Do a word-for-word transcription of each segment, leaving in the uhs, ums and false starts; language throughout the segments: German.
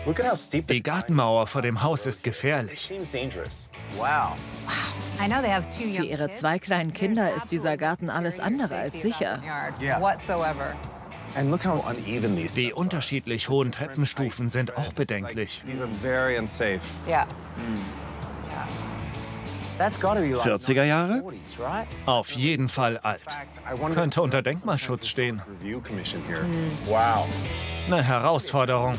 Die Gartenmauer vor dem Haus ist gefährlich. Für ihre zwei kleinen Kinder ist dieser Garten alles andere als sicher. Die unterschiedlich hohen Treppenstufen sind auch bedenklich. vierziger Jahre? Auf jeden Fall alt. Könnte unter Denkmalschutz stehen. Eine Herausforderung.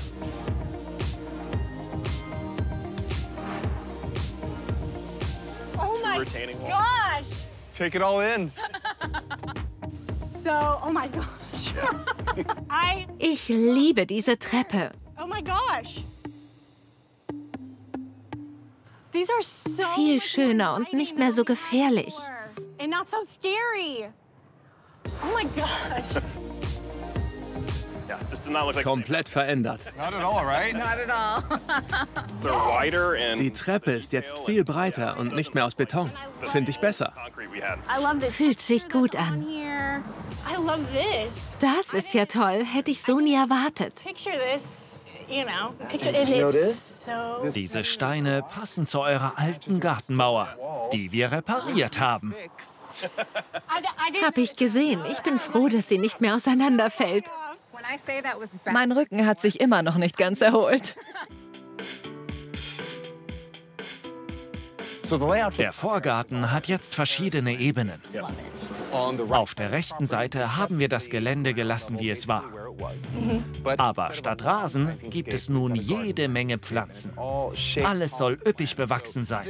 Oh my gosh! Take it all in. So, oh my gosh. I, Ich liebe diese Treppe. oh my gosh. These are so Viel much more schöner und inviting nicht mehr than so we had gefährlich. before. And not so scary. Oh my gosh. Komplett verändert. Not at all, right? Die Treppe ist jetzt viel breiter und nicht mehr aus Beton. Finde ich besser. I love this. Fühlt sich gut an. Here. I love this. Das ist ja toll. Hätte ich so nie erwartet. Picture this, you know. Picture and it's so. Diese Steine passen zu eurer alten Gartenmauer, die wir repariert haben. I, I didn't Hab ich gesehen. Ich bin froh, dass sie nicht mehr auseinanderfällt. Mein Rücken hat sich immer noch nicht ganz erholt. Der Vorgarten hat jetzt verschiedene Ebenen. Auf der rechten Seite haben wir das Gelände gelassen, wie es war. Aber statt Rasen gibt es nun jede Menge Pflanzen. Alles soll üppig bewachsen sein.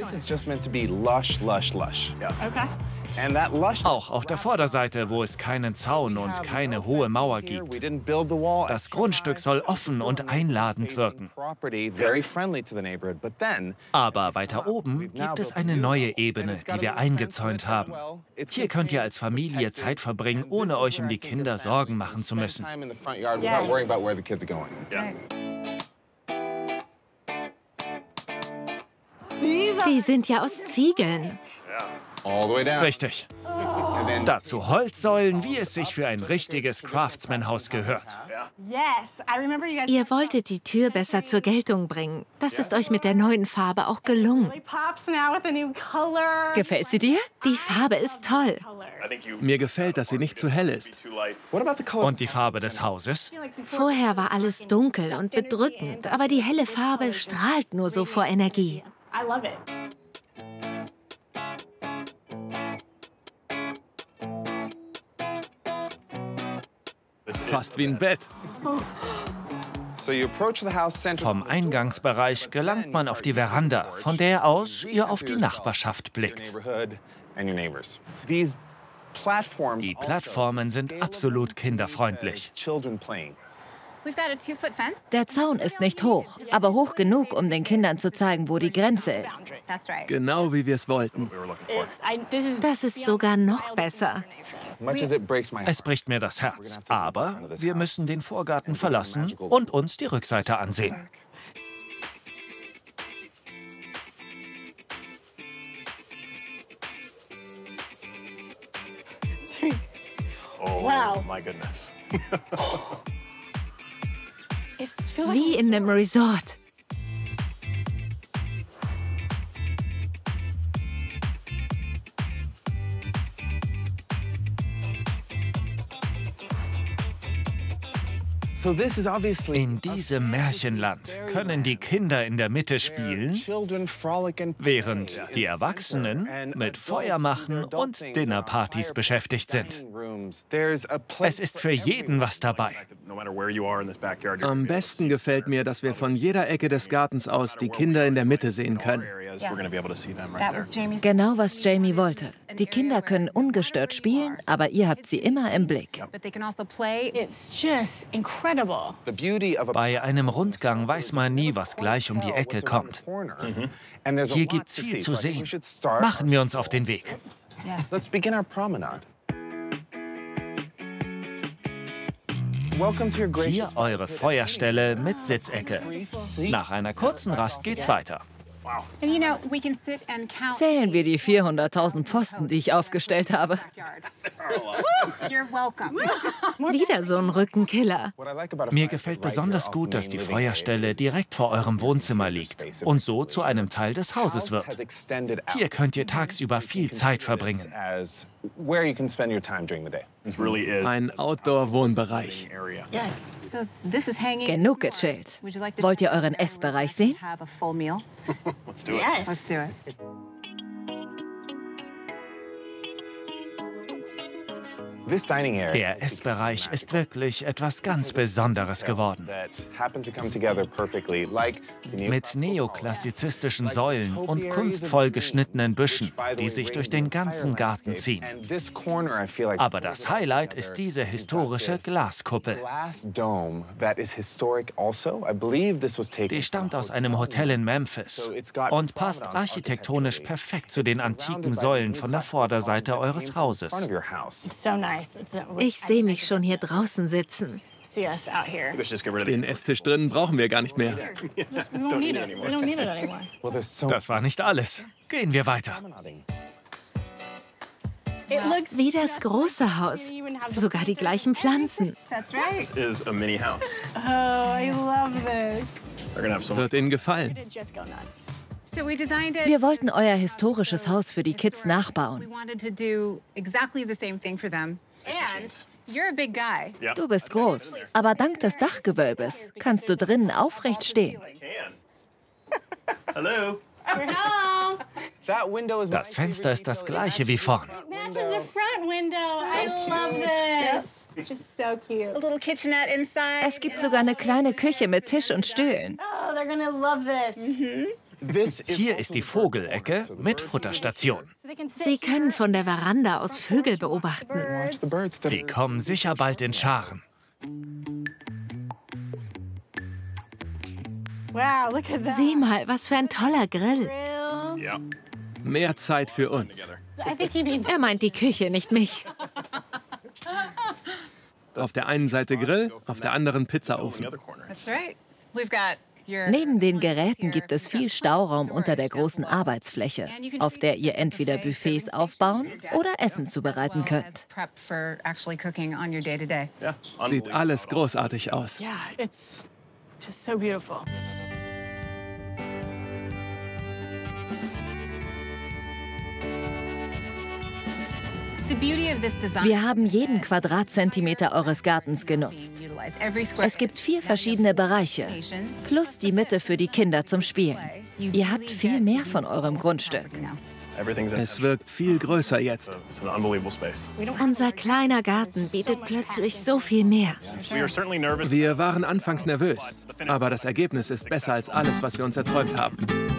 Okay. Auch auf der Vorderseite, wo es keinen Zaun und keine hohe Mauer gibt. Das Grundstück soll offen und einladend wirken. Aber weiter oben gibt es eine neue Ebene, die wir eingezäunt haben. Hier könnt ihr als Familie Zeit verbringen, ohne euch um die Kinder Sorgen machen zu müssen. Die sind ja aus Ziegeln. Richtig. Dazu Holzsäulen, wie es sich für ein richtiges Craftsman-Haus gehört. Yes, I remember you guys. Ihr wolltet die Tür besser zur Geltung bringen. Das ist euch mit der neuen Farbe auch gelungen. Really pops now with a new color. Gefällt sie dir? Die Farbe ist toll. Color. Mir gefällt, dass sie nicht zu hell ist. Und die Farbe des Hauses? Vorher war alles dunkel und bedrückend, aber die helle Farbe strahlt nur so vor Energie. I love it. Fast wie ein Bett. Vom Eingangsbereich gelangt man auf die Veranda, von der aus ihr auf die Nachbarschaft blickt. Die Plattformen sind absolut kinderfreundlich. Der Zaun ist nicht hoch, aber hoch genug, um den Kindern zu zeigen, wo die Grenze ist. Genau wie wir es wollten. It's, I, this is Das ist sogar noch besser. Es bricht mir das Herz, aber wir müssen den Vorgarten verlassen und uns die Rückseite ansehen. wow. It feels like Wie in einem Resort. In diesem Märchenland können die Kinder in der Mitte spielen, während die Erwachsenen mit Feuer machen und Dinnerpartys beschäftigt sind. Es ist für jeden was dabei. Am besten gefällt mir, dass wir von jeder Ecke des Gartens aus die Kinder in der Mitte sehen können. Genau, was Jamie wollte. Die Kinder können ungestört spielen, aber ihr habt sie immer im Blick. it's just incredible. Bei einem Rundgang weiß man nie, was gleich um die Ecke kommt. Hier gibt's viel zu sehen. Machen wir uns auf den Weg. Hier eure Feuerstelle mit Sitzecke. Nach einer kurzen Rast geht's weiter. Zählen wir die vierhunderttausend Pfosten, die ich aufgestellt habe. Wieder so ein Rückenkiller. Mir gefällt besonders gut, dass die Feuerstelle direkt vor eurem Wohnzimmer liegt und so zu einem Teil des Hauses wird. Hier könnt ihr tagsüber viel Zeit verbringen. Ein Outdoor-Wohnbereich. Genug gechillt. Wollt ihr euren Essbereich sehen? Let's do it. Yes. Let's do it. Der Essbereich ist wirklich etwas ganz Besonderes geworden. Mit neoklassizistischen Säulen und kunstvoll geschnittenen Büschen, die sich durch den ganzen Garten ziehen. Aber das Highlight ist diese historische Glaskuppel. Die stammt aus einem Hotel in Memphis und passt architektonisch perfekt zu den antiken Säulen von der Vorderseite eures Hauses. Ich sehe mich schon hier draußen sitzen. Den Esstisch drinnen brauchen wir gar nicht mehr. Das war nicht alles. Gehen wir weiter. Wie das große Haus. Sogar die gleichen Pflanzen. Wird Ihnen gefallen. Wir wollten euer historisches Haus für die Kids nachbauen. Du bist groß, aber dank des Dachgewölbes kannst du drinnen aufrecht stehen. Das Fenster ist das gleiche wie vorn. Es gibt sogar eine kleine Küche mit Tisch und Stühlen. Hier ist die Vogelecke mit Futterstation. Sie können von der Veranda aus Vögel beobachten. Die kommen sicher bald in Scharen. Sieh mal, was für ein toller Grill. Mehr Zeit für uns. Er meint die Küche, nicht mich. Auf der einen Seite Grill, auf der anderen Pizzaofen. Neben den Geräten gibt es viel Stauraum unter der großen Arbeitsfläche, auf der ihr entweder Buffets aufbauen oder Essen zubereiten könnt. Sieht alles großartig aus. Wir haben jeden Quadratzentimeter eures Gartens genutzt. Es gibt vier verschiedene Bereiche, plus die Mitte für die Kinder zum Spielen. Ihr habt viel mehr von eurem Grundstück. Es wirkt viel größer jetzt. Unser kleiner Garten bietet plötzlich so viel mehr. Wir waren anfangs nervös, aber das Ergebnis ist besser als alles, was wir uns erträumt haben.